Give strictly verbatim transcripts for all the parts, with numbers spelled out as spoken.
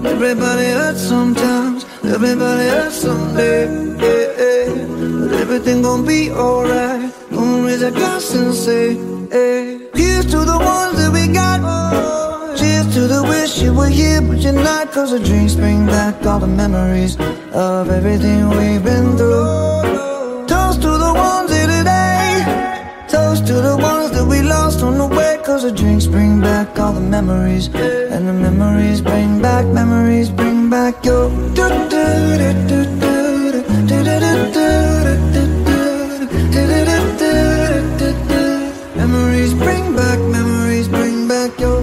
Everybody hurts sometimes, everybody hurts someday, yeah, yeah. But everything gon' be alright. Gonna raise a glass and say, hey. Here's to the ones that we got. Cheers to the wish you were here but you're not. Cause the drinks bring back all the memories of everything we've been through. Toast to the ones here today. Toast to the ones that we lost on the way. Cause the drinks bring back all the memories. And the memories bring back, memories bring back your memories bring back, memories bring back your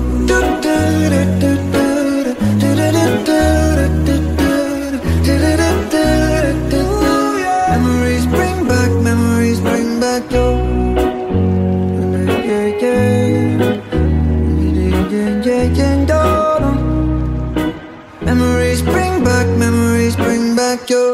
memories bring back, memories bring back your yeah, yeah, yeah, yeah. Memories bring back, memories bring back your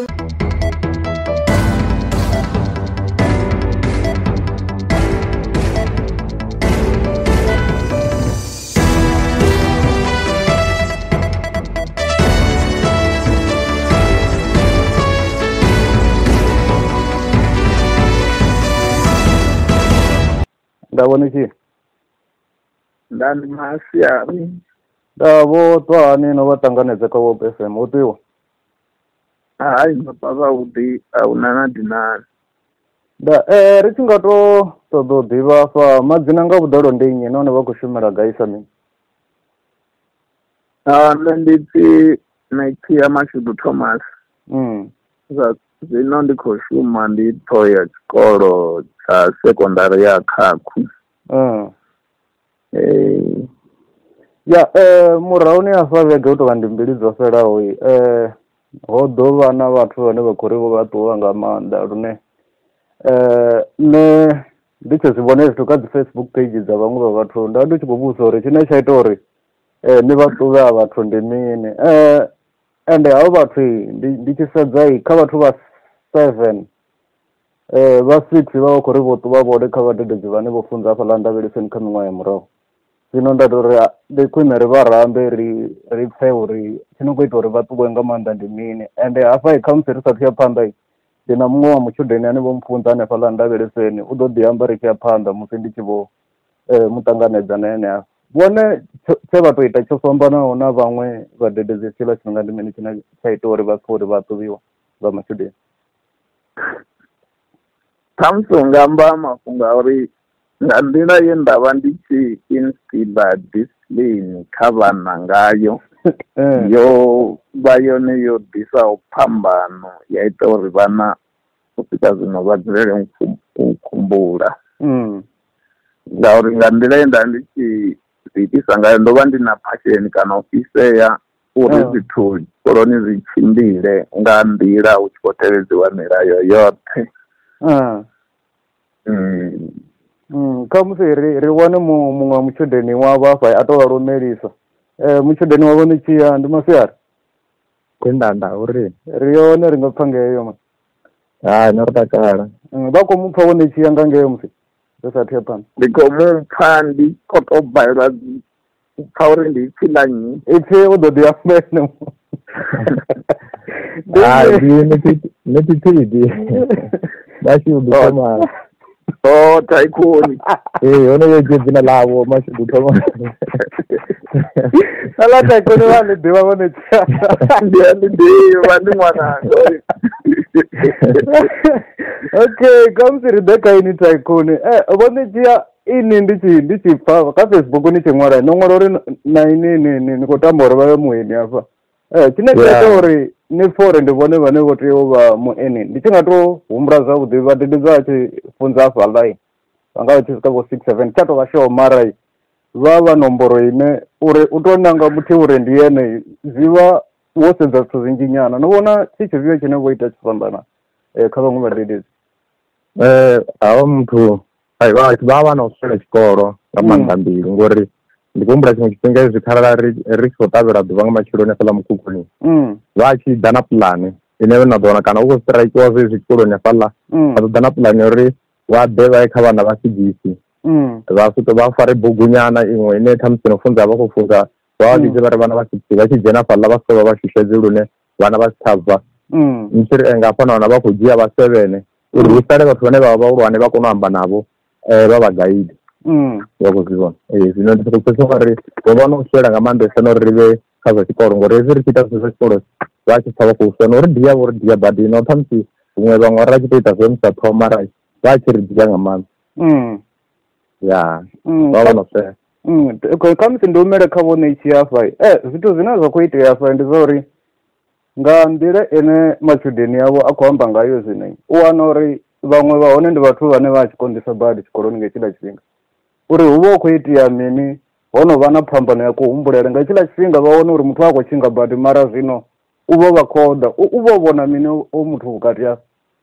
Nndavhe Nndavhe Ndavho twani no vatanganedza kha Hope F M utiwa. Hai baba vhuḓi ahuna na dinani. Da eh ri tshi nga to ṱoḓa u ḓivha fa madzina nga vhuḓalo ndi nnyi nahone vha khou shumela gai sa mini? Ah nṋe ndi pfi Netshia Mashudu Thomas. Mm. Zwa zwino ndi khou shuma ndi ṱho ya tshikolo tsha sekondari ya Khakhu. Mm. Eh ya eh murahu ni afa vhege u tovha ndi mbili dzo fhelaho eh ho ḓo vha na vhathu vhane vha khou ri vho vha ṱuwa nga maanḓa lune eh nṋe ndi tshi zwi vhona zwithu kha dzi Facebook page dza vhaṅwe vha vhathu nda ndi tshi khou vhudzisa uri tshine tsha ita uri eh ni vha ṱuwe ha vhathu ndi mini eh ende havho vhathu ndi ndi tshi sedza kha vhathu vha seven eh vha six vha khou ri vho ṱuwa vhone kha vhadededzi vhane vho funza hafhaḽa Nndavhe Sec kha miṅwaha ya murahu. Zwino nda tori ndi khwine ri vha rambe ri ri pfe uri tshino khou ita uri vha ṱuwe nga maanḓa ndi mini ende hafha kha musi ri sathu ya phanḓa ndi na muṅwe wa mutshudeni ane vho mfunza hanefhaḽa Nndavhe Sec u ḓo ḓi amba ri tshi ya phanḓa musi ndi tshi vho muṱanganedza na ene hafha. Vhone tshe vha tou ita tsho fhambanaho na vhaṅwe vhadededzi tshiḽa tshifhinga ndi mini tshine tsha ita uri vha pfe uri vha ṱuvhiwa vha matshudeni? Ṱhamusi u nga amba mafhungo a uri nga nḓila ye nda vha ndi tshi instilla discipline kha vhana ngayo yo vha yone yo ḓisaho phambano ya ita uri vhana u swika zwino vha dzulele u khumbula. Ngauri nga nḓila ye nda ndi tshi zwiitisa ngayo ndo vha ndi na passion kana u fhisea uri zwithu tshikoloni zwi tshimbile nga nḓila hu tshi khou tevhedziwa milayo yoṱhe. Kha musi ri ri wane muṅwe wa mutshudeni wa vhafha a tou vha lumelisa mutshudeni wavho Netshia ndi masiari kwendanda uri ri yone ri nga pfa ngeyo ma hai no ri takala vha khou mupfa wo Netshia nga ngeyo musi ri sathu ya phanḓa? Ndi khou mupfa ndi khou tou balelwa u pfa uri ndi ipfi ḽa nnyi ipfi u ḓo ḓi amba ene hai netithidi Mashudu Thomas. Oh, Tycoon. Eh, ono yo dzina lawo Mashudu Thomas. Ala Tycoon wa le diwa vone tsha. Ndi ndi ndi ndi mwana. Okay, kamsi ri deka ini Tycoon. Eh, vone dzia ini ndi tshi ndi tshi pfa kha Facebook ni tshi ṅwala no ṅwala uri na ini ni ni ni khou tamba uri vha vhe mueni hafha. Eh, tshine tsha ita uri ni fore ndi vhone vhane vho tea u vha mueni ndi tshi nga to humbula zwavhuḓi vhadededzi vha tshi funza hafha ḽai vha nga vha tshi swika vho six seven tsha tou vha show mara vha vha nomboro ine uri u tou nanga muthu uri ndi ene zwi vha wo sedza zwithu zwinzhi nyana no vhona tshi tshifhio tshine vho ita tshi fhambana kha vhaṅwe vhadededzi? Eh, havho muthu vha vha vha na u swela tshikolo nga maanḓa mbili ngori ndi khou humbula tshiṅwe tshifhinga hezwi kharala ri ri khou ṱavhela ḓuvha nga matsheloni hafhaḽa mukhukhuni vha tshi ḓa na puḽane ine na ḓo wana kana u khou straikiwa zwezwi tshikoloni hafhaḽa vha ḓo ḓa na puḽane uri vha ḓe vha ye kha vhana vha sigisi vha swika vha fare bugu nyana iṅwe ine khamusi no funza vha khou funza vha ndi vha vhana vha tshi vha tshi dzhena fhaḽa vha soko vha shishedze lune vhana vha thabva mutshiri nga hafha wana vha khou dzhia vha seven uri hu sale vhathu vhane vha vha vhahulwane vha kone u amba navho vha vha guide vha khou zwi vhona zwino ndi sokou pfesesa uri ho vha no u swela nga maanḓesa na uri ri vhe kha zwa tshikolo ngori hezwi ri tshi ita zwithu zwa tshikolo vha tshi pfa vha khou swa na uri ndi yavho uri ndi ya badi no ṱhamusi huṅwe vhaṅwe ra tshi tou ita zwe musa thoma mara vha tshi ri dzhia nga maanḓa ya vha vha no swela khamusi ndi umele kha vho Netshia hafha e zwithu zwine zwa khou itea hafha ndi zwa uri nga nḓila ene matshudeni yavho a khou amba ngayo zwine u wana uri vhaṅwe vha hone ndi vhathu vhane vha tshi konḓisa badi tshikoloni nga hetshiḽa tshifhinga uri hu vha hu khou itea mini ho no vha na phambano ya kuhumbulele nga hetshiḽa tshifhinga vha wane uri muthu a khou tshinga badi mara zwino u vha vha khoḓa u vha u vhona mini o muthu vhukati hafha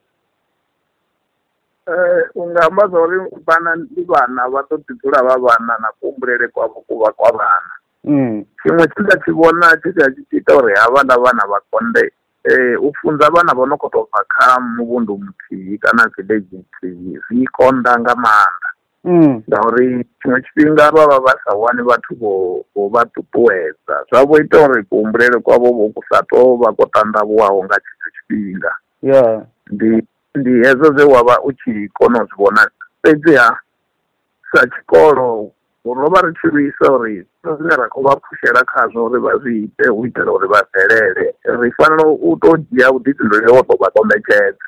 u nga amba zwa uri vhana ndi vhana vha ḓo ḓi dzula vha vhana na kuhumbulele kwavho kuvha kwa vhana tshiṅwe tshi nda tshi vhona tshi tshi tshi ita uri havhaḽa vhana vha konḓe u funza vhana vha no khou tou bva kha muvhundu muthihi kana village nthihi zwi konḓa nga maanḓa ngauri tshiṅwe tshifhinga vha vha vha sa wani vhathu vho vha ṱuṱuwedza zwa vho ita uri kuhumbulele kwavho vho ku sa tou vha ko ṱanḓavhuwaho nga tshetsho tshifhinga ndi ndi hezwo zwe wa vha u tshi kona u zwi vhona fhedziha sa tshikolo ro vha ri tshi lwisa uri zwine ra khou vha phushela khazwo uri vha zwi ite u itela uri vha bvelele ri fanela u tou dzhia vhuḓifhinduleli wo tou vha kombetshedza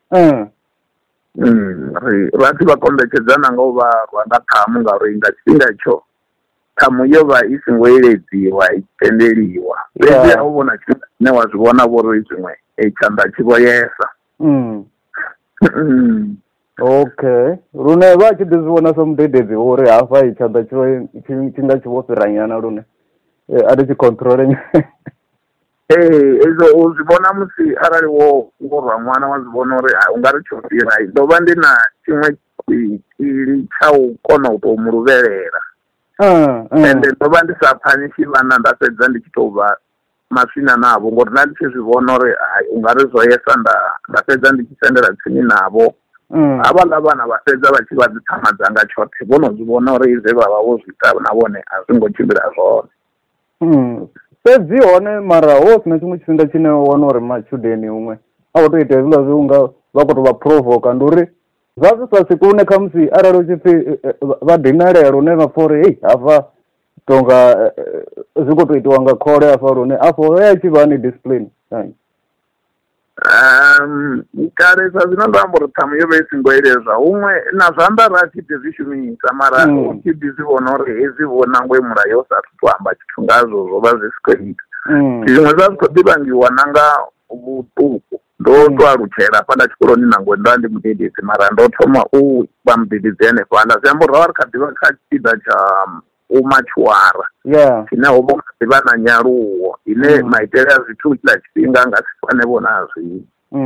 ri vha tshi vha kombetshedza na nga u vha rwa nga ṱhamu ngauri nga tshifhinga itsho ṱhamu yo vha i songo eledziwa i tendeliwa fhedziha u vhona tshifhinga tshine wa zwi vhona vho ri zwiṅwe tshanḓa tshi vho yesa okay lune vha tshi ḓi zwi vhona sa mudededzi uri hafha i tshanḓa tshi nga tshi vho fhiranyana lune a ri tshi controle ee ezwo u zwi vhona musi arali wo wo rwa ṅwana wa zwi vhona uri u nga ri tsho fhira ndo vha ndi na tshiṅwe tshikili tsha u kona u tou muluvhelela ende ndo vha ndi sa pfanishi vhana nda fhedza ndi tshi tou vha maswina navho ngori nda ndi tshi zwi vhona uri u nga ri zwo yesa nda fhedza ndi tshi sendela tsini navho havhaḽa vhana vha fhedza vha tshi vha dzi ṱhama dzanga tshoṱhe vho no zwi vhona uri izwe vha vha vho zwi ita na vhone a zwi ngo tshimbila zwone fhedzi hone mara ho sina tshiṅwe tshifhinga tshine wa wana uri matshudeni huṅwe a khou tou ita hezwiḽa zwi unga vha khou tou vha provoka ndi uri zwa zwi sa swika hune khamusi arali u tshi pfhi vha dinalela lune vha pfha uri hei hafha tonga zwi khou tou itiwa nga khole hafha lune afho ya tshi vha ni discipline um kale sa zwino ndo amba uri ṱhamu yo vha i songo elezwa huṅwe na zwanḓa ra tshi ḓi zwi shumisa mara u tshi ḓi zwi vhona uri hezwi vho nangwe mulayo u sathu tou amba tshithu ngazwo zwo vha zwi si khou ita zwiṅwe zwa zwi khou ḓivhangiwa na nga vhuṱuku ndo tou alutshela hafhaḽa tshikoloni nangwe ndo ndi mudededzi mara ndo thoma u vha mudededzi henefhaḽa zwi amba uri ro vha ri kha ḓivha kha tshipiḓa tsha umatshwara tshine ho vha kha ḓivha na nyaluwo ine maitele a zwithu tshila tshifhinga nga si fane vhona zwino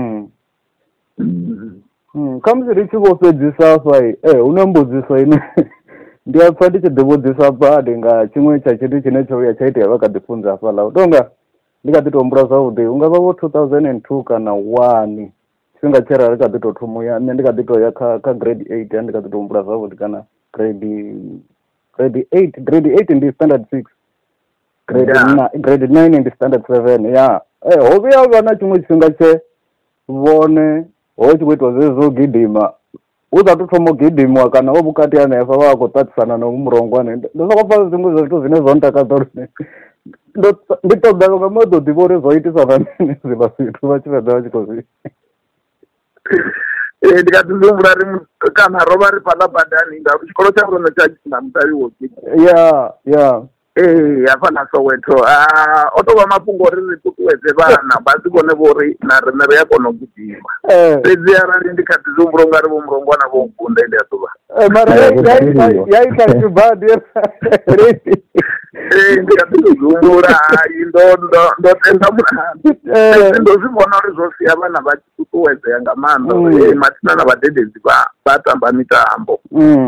khamusi ri tshi vho fhedzisa hafha e hu na mbudziso ine ndi a pfha ndi tshi ḓivhudzisa badi nga tshiṅwe tsha tshithu tshine tsho vhuya tsha itea vha kha ḓi funza hafhaḽa u tonga ndi kha ḓi tou humbula zwavhuḓi hu nga vha vho two thousand and two kana one tshifhinga tshe ra ri kha ḓi tou thoma ya nṋe ndi kha ḓi tou ya kha kha grade eight ndi kha ḓi tou humbula zwavhuḓi kana grade grade eight grade eight ndi standard six grade nine grade nine ndi standard seven ya eh ho vhuya vha na tshiṅwe tshifhinga tshe vhone ho tshi khou itiwa zwezwo gidima u sa tou thoma u gidimiwa kana wo vhukati hanefha vha khou ṱaṱisana na murongwane ndo sokou pfa zwiṅwe zwa zwithu zwine zwo ntakadza lune ndi ṱoḓa nga maḓo ḓivha uri zwo itisa na mini zwiḽa zwithu vha tshi fhedza vha tshi khou zwi ee ndi kha ḓi zwi humbula ri kana ro vha ri fhaḽa badani ngauri tshikolo tsha rono tsha na mutavhi wo ya ya ee hafhaḽa Soweto o tou vha mafhungo ori ri ṱuṱuwedze vhana vha si vhone vho ri na riṋe ri a kona u gidima fhedzi arali ndi kha ḓi zwi humbula u nga ri vho murongwana vho nkunda ndi a ḓuvha mara ya ita tshibadi ee ndi kha ḓi zwi humbula hayi ndo ndo ndo tenda mulandu fhedzi ndo zwi vhona uri zwo sia vhana vha tshi ṱuṱuwedzea nga maanḓa uri mathina na vhadededzi vha tamba mitambo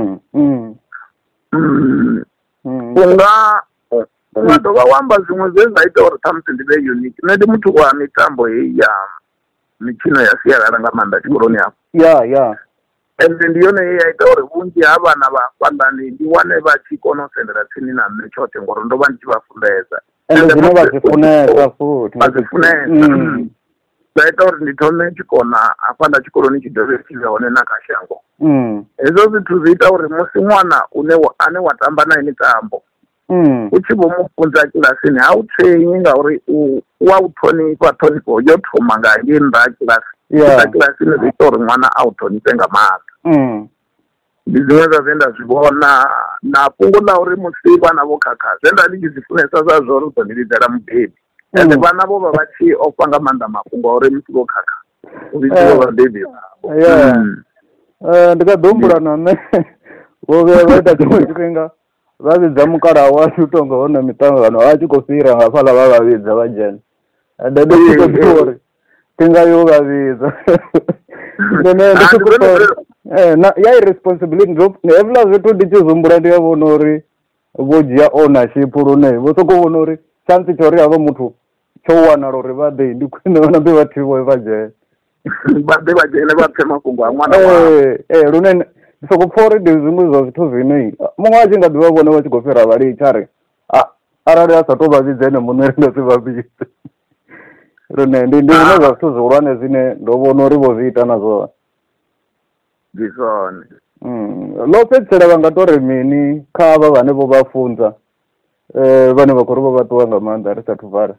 unga u nga dovha wa amba zwiṅwe zwe zwa ita uri ṱhamusi ndi vhe unique nṋe ndi muthu wa mitambo heyi ya mitshino ya sialala nga maanḓa tshikoloni hafho ya ya ende ndi yone ye ya ita uri vhunzhi ha vhana vha fhaḽani ndi wane vha tshi kona u sendela tsini na nṋe tshoṱhe ngori ndo vha ndi tshi vha funḓedza ende zwine vha zwi funesa futhi vha zwi funesa zwa ita uri ndi thome tshikona hafhaḽa tshikoloni tshi dovhe tshi vhe hone na kha shango hezwo zwithu zwi ita uri musi ṅwana une ane wa tamba naye mitambo u tshi vho mu funza kilasini ha u tswenyi ngauri u wa u ṱhonifha ṱhonifho yo thoma nga ngei nnḓa ha kilasi kha kilasini zwi ita uri ṅwana a u ṱhonifhe nga maanḓa ndi zwiṅwe zwa zwe nda zwi vhona na fhungo ḽa uri musi vhana vho khakha zwe nda ndi tshi zwi funesa zwa zwo ri u ḓo ndi lidzela mubebi ende vhana vho vha vha tshi ofha nga maanḓa mafhungo a uri musi vho khakha u vhidziwe vhabebi vhavho ndi kha ḓi humbula na nṋe vho vhuya vha ita tshiṅwe tshifhinga vha vhidza mukalaha washu u tonga hone miṱangano a tshi khou fhira nga fhaḽa vha vha vhidza vha dzhena ende ndi tshi khou ḓivha uri thi nga yo vha vhidza ndene ndi tshi khou ya irresponsibility hevhuḽa zwithu ndi tshi zwi humbula ndi ya vhona uri vho dzhia ownership lune vho sokou vhona uri chance tsha uri havha muthu tsho wanala uri vha ḓe ndi khwine vha ṋambe vha thiwe vha dzhene vha ḓe vha dzhene vha pfhe mafhungo a ṅwana ee lune ndi sokou pfha uri ndi zwiṅwe zwa zwithu zwine muṅwe a tshi nga ḓivha vhone vha tshi khou fhira vhalitsha ri arali a sa tou vha vhidza ene muṋe ri nga si vha vhidze lune ndi ndi zwiṅwe zwa zwithu zwihulwane zwine ndo vhona uri vho zwi ita na zwone ndi zwone ḽo fhedzisela vha nga tou ri mini kha avha vhane vho vha funza vhane vha khou ri vho vha ṱuwa nga maanḓa ri sathu vala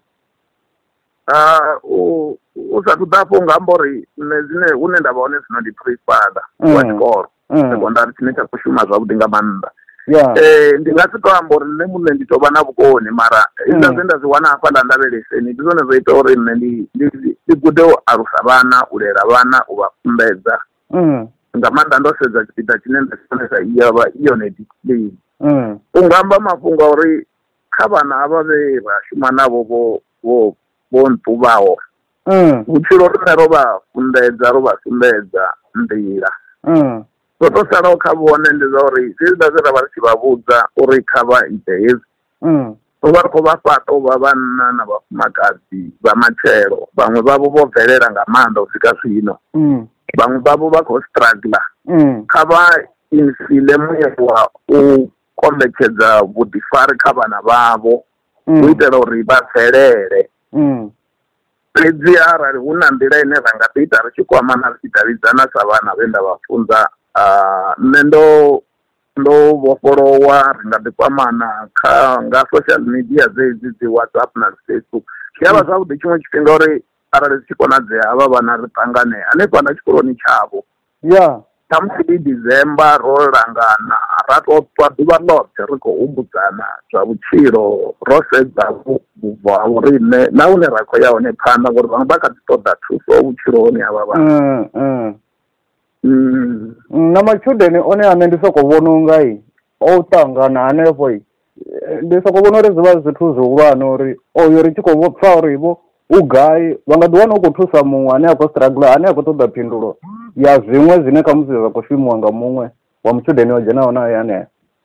u sathu ḓafho nga amba uri nṋe zwine hune nda vha hone zwino ndi principal wa tshikolo sekondari tshine tsha khou shuma zwavhuḓi nga maanḓa ndi nga si tou amba uri nṋe muṋe ndi tou vha na vhukoni mara hezwiḽa zwe nda zwi wana hafhaḽa ndavheleseni ndi zwone zwo ita uri nṋe ndi gude u alusa vhana u lela vhana u vha funḓedza nga maanḓa ndo sedza tshipiḓa tshine nda tshionesa iyavha i yone discipline u nga amba mafhungo a uri kha vhana havha vhe vha shuma navho vho vho vho nṱuvhaho vhutshilo rine ro vha funḓedza ro vha sumbedza nḓila zwo to salaho kha vhone ndi zwa uri zwiḽa zwe ra vha ri tshi vha vhudza uri kha vha ite hezwi ro vha ri khou vha fhaṱa u vha vhanna na vhafumakadzi vha matshelo vhaṅwe vhavho vho bvelela nga maanḓa u swika zwino vhaṅwe vhavho vha khou struggler kha vha insile muyelwa u kombetshedza vhuḓifari kha vhana vhavho u itela uri vha bvelele fhedzi arali hu na nḓila ine ra nga ḓi ita ri tshi kwamana ri tshi davhidzana sa vhana vhe nda vha funza nṋe ndo ndo vhofholowa ri nga ḓi kwamana kha nga social media dzedzi dzi WhatsApp na Facebook zwi a vha zwavhuḓi tshiṅwe tshifhinga uri arali zwi tshi konadzea havha vhana ri ṱangane hanefhaḽa tshikoloni tshavho ya ṱhamusi ndi December ro langana ra tou ṱwa ḓuvha ḽoṱhe ri khou humbudzana zwa vhutshilo ro sedza vhubvo ha vhoriṋe na hune ra khou ya hone phanḓa ngori vhaṅwe vha kha ḓi ṱoḓa thuso vhutshiloni havha vhana na matshudeni one ane ndi sokou vhona unga i o ṱangana hanefho i ndi sokou vhona uri zwi vha zwithu zwihulwane uri oyo ri tshi khou pfha uri vho u gai vha nga ḓi wana u khou thusa muṅwe ane a khou struggler ane a khou ṱoḓa phindulo ya zwiṅwe zwine kha musi zwa khou shumiwa nga muṅwe wa mutshudeni o dzhenaho nayo hanea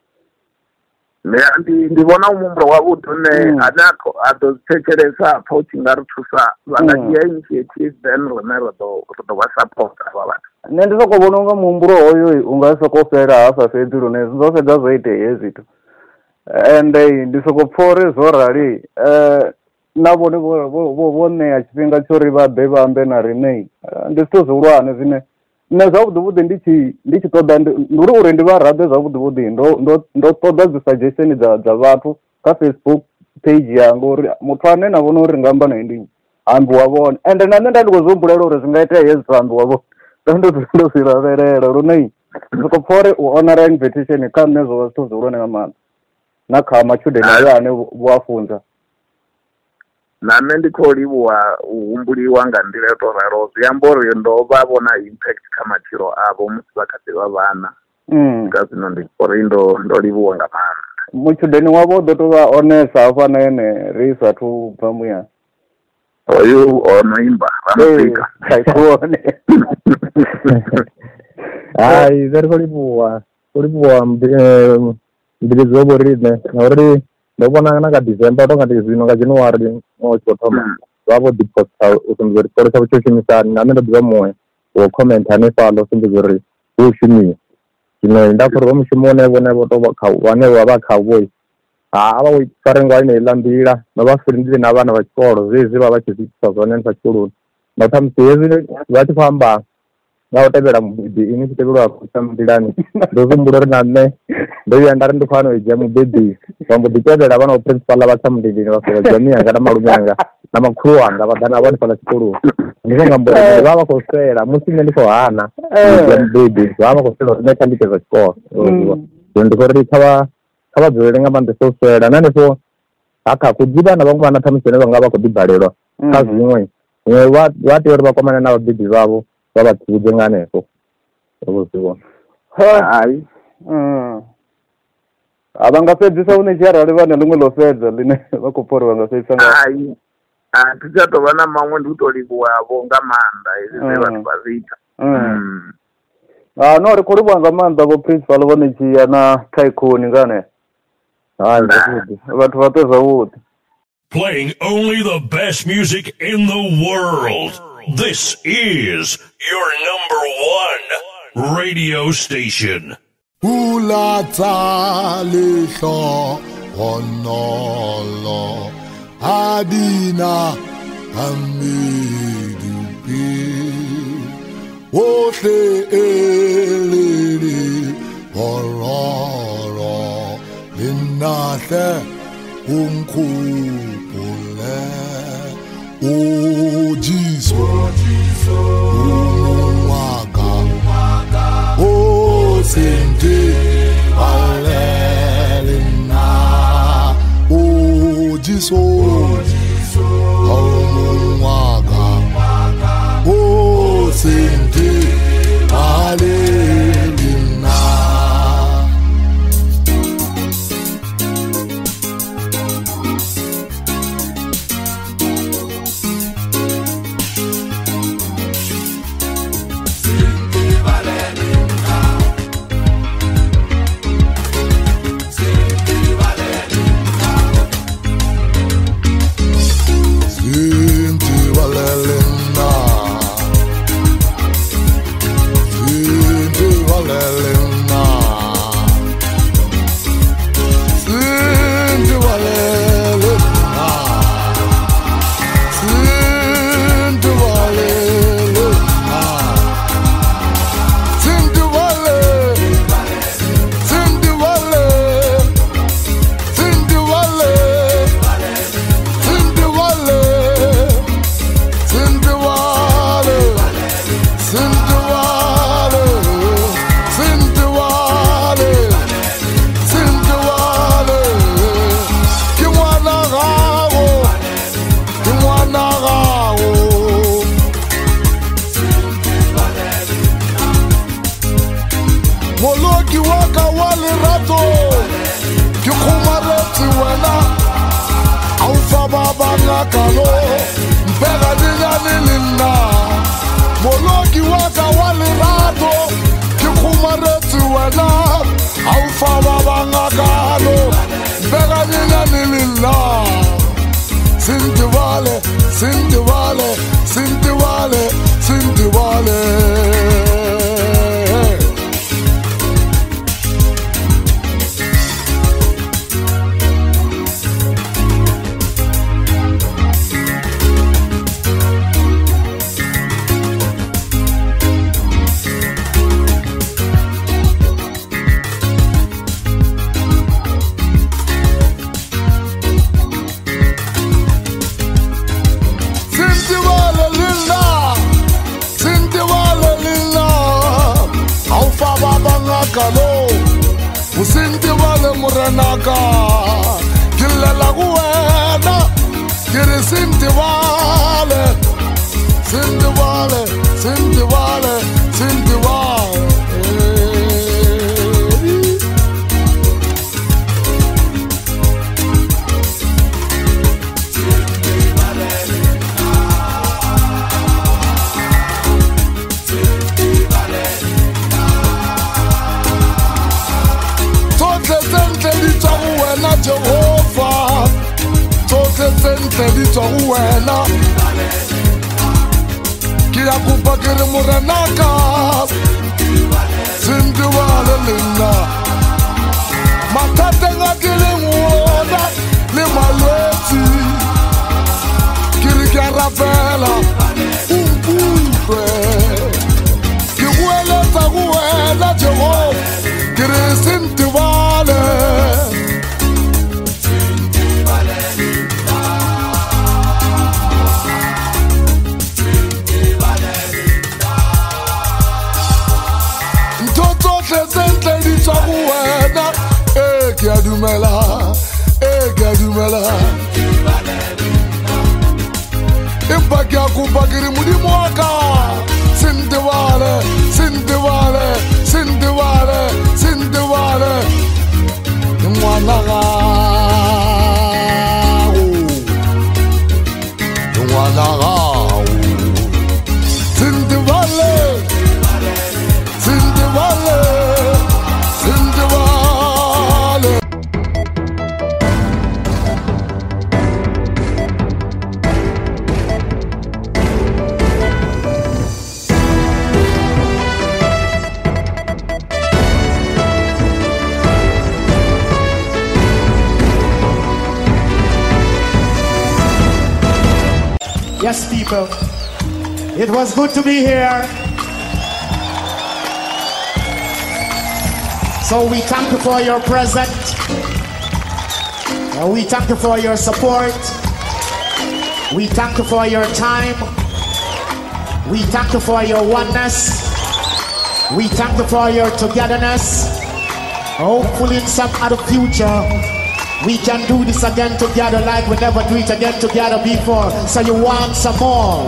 ndi ndi vhona u muhumbulo wavhuḓi une ane a ḓo zwi thetshelesa pfha u tshi nga ri thusa vha nga dzhia initiative then rine ri ḓo vha support havha vhathu nṋe ndi sokou vhona unga muhumbulo hoyo u nga sokou fhela hafha fhedzi lune zwo fhedza zwo itee zwithu ende ndi sokou pfha uri zwo rali na vhone vho ṋea tshifhinga tsho ri vha ḓe vha ambe na riṋe ndi zwithu zwihulwane zwine nṋe zwavhuḓi vhuḓi ndi tshi ndi tshi ṱoḓa ndi uri uri ndi vha rabe zwavhuḓi vhuḓi ndo ndo ndo ṱoḓa dzi suggestion dza dza vhathu kha Facebook page yanga uri muthu ane na vhona uri nga amba naye ndi ambiwa vhone ende na nṋe nda ndi khou zwi humbulela uri zwi nga itea hezwi ambiwa vhone ndo ndo ndo zwi lavhelela lune soko pfha uri u honora invitation kha nṋe zwo vha zwithu zwihulwane nga maanḓa na kha matshudeni ayo ane vho a funza na nṋe ndi khou livhuwa u humbuliwa nga nḓila yo tou ralo zwi amba uri ndo vha vhona impact kha matshilo avho musi vha kha ḓi vha vhana nga zwino ndi uri ndo ndo livhuwa nga maanḓa mutshudeni wavho u ḓo tou vha onesa hafha na ene ri sathu bva muyani oyu o no imba ramufika saikuone hai zwi ri khou livhuwa khou livhuwa mbiledzi wavho riṋe na uri ndo vhona na nga December to nga ndi zwino nga January o tshi khou thoma vha vho ḓiposta u sumbedza uri tshikolo tshavho tsho shumisani na nṋe ndo ḓivha muṅwe wo comment hanefhaḽa u sumbedza uri u shumiwa zwino nda khou ri vha mushumo une vhone vho tou vhane vha vha kha vho ha vha u farenga ine iḽa nḓila no vha frindile na vhana vha tshikolo zwezwi vha vha tshi zwisisa zwone kha tshikoloni na ṱhamusi hezwi vha tshi khou amba nga u tevhela mubebi ini tshi tevhelwa kha nḓilani ndo humbula uri na nṋe ndo vhuya nda ri ndi khou ano u dzhia mubebi vha mbo ḓi tevhela vhana vha principal vha tsha mudindini vha sola dzhia miyanga na malume anga na makhulu wanga vha ḓa na vhone fhaḽa tshikoloni ndi khou nga mbo vha vha khou sela musi nṋe ndi khou hana dzhia mubebi vha vha khou sela uri nṋe kha ndi tevha tshikolo zwino ndi khou ri kha vha kha vha dzulele nga maanḓesa u swela na hanefho ha kha kudziva na vhaṅwe vhana ṱhamusi vhane vha nga vha khou ḓi balelwa kha zwiṅwe vha tea uri vha kwamane na vhabebi vhavho vha vha tsivhudze nga hanefho vho zwivhona hayi a vha nga fhedzisa hune tshi arali vha na ḽiṅwe ḽo fhedza ḽine vha khou pfha uri vha nga fhedzisa nga hayi a thi tsha tou vha na maṅwe ndi u tou livhuwavho nga maanḓa hezwi zwe vhathu vha zwi ita Ah, no, ri khou livhuwa nga maanḓa vho principal vho Netshia na Tycoon nga hanefho hayi zwavhuḓi vhathu vha ṱwe zwavhuḓi. Playing only the best music in the world. This is your number one radio station. Ula talisho honolo adina amidupi ohle elili ororo linnahle unkupule o Jesus umwaka o sente alelina o Jesus umwaka o sente alelina. Moloki waka wale rato Kikumareti wena Aufa baba ngakalo Mpega dinya nilina Moloki waka wale rato Kikumareti wena Aufa baba ngakalo Mpega dinya nilina Sintiwale, sintiwale, sintiwale, sintiwale Kalo usinti wale muranaka Kilela kuwena Kiri sinti wale Sinti wale Sinti wale Sinti wale Jehovah, toke sente dito uwena Kia kupa kiri muranaka Sindivale lina Matatenga kile muona Le maleti Kiri kia rafela Umpulpe Kiwele taguela Jehova Kiri sindivale Sindivale lina Sindivale lina Toto sente di sabuena Eh kia dumela Eh kia dumela Impa kia kumbakiri mudi mwaka Sindivale Sindivale Sindivale Sindivale Mwanaga Mwanaga Sindivale Sindivale Sindivale Yes, people, it was good to be here. So we thank you for your present. And we thank you for your support. We thank you for your time. We thank you for your oneness. We thank you for your togetherness. Hopefully in some other future, we can do this again together like we never do it again together before. So you want some more?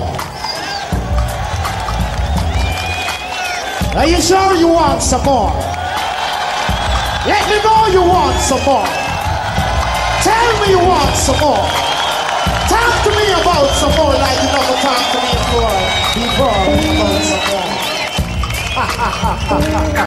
Are you sure you want some more? Let me know you want some more. Tell me you want some more. Talk to me about some more like you never talked to me before. Before about some more.